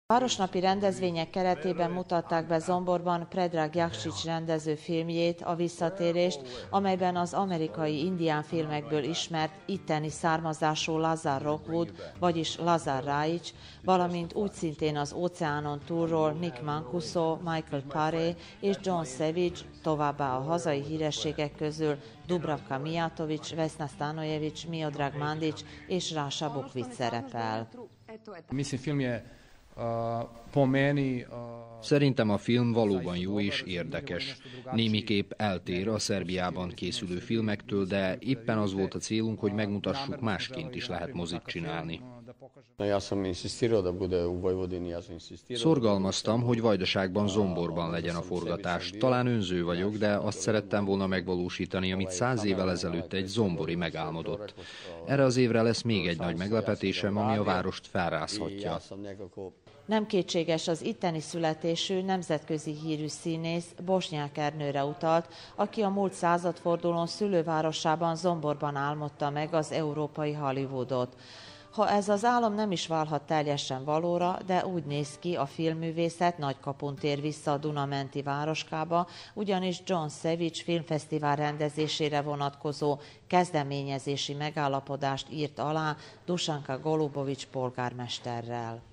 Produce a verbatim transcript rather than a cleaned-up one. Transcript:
Városnapi rendezvények keretében mutatták be Zomborban Predrag Jakšić rendező filmjét, A visszatérést, amelyben az amerikai indián filmekből ismert itteni származású Lazar Rockwood, vagyis Lazar Rajic, valamint úgy szintén az óceánon túlról Nick Mancuso, Michael Paré és John Savage, továbbá a hazai hírességek közül Dubravka Mijatović, Vesna Stanojević, Miodrag Mandić és Rása Bukvić szerepel. Szerintem a film valóban jó és érdekes. Némiképp eltér a Szerbiában készülő filmektől, de éppen az volt a célunk, hogy megmutassuk, másként is lehet mozit csinálni. Szorgalmaztam, hogy Vajdaságban, Zomborban legyen a forgatás. Talán önző vagyok, de azt szerettem volna megvalósítani, amit száz évvel ezelőtt egy zombori megálmodott. Erre az évre lesz még egy nagy meglepetésem, ami a várost felrázhatja. Nem kétséges, az itteni születésű, nemzetközi hírű színész Bosnyák Ernőre utalt, aki a múlt századfordulón szülővárosában, Zomborban álmodta meg az európai Hollywoodot. Ha ez az álom nem is válhat teljesen valóra, de úgy néz ki, a filmművészet nagy kapun tér vissza a Duna-menti városkába, ugyanis John Savage filmfesztivál rendezésére vonatkozó kezdeményezési megállapodást írt alá Dušanka Golubović polgármesterrel.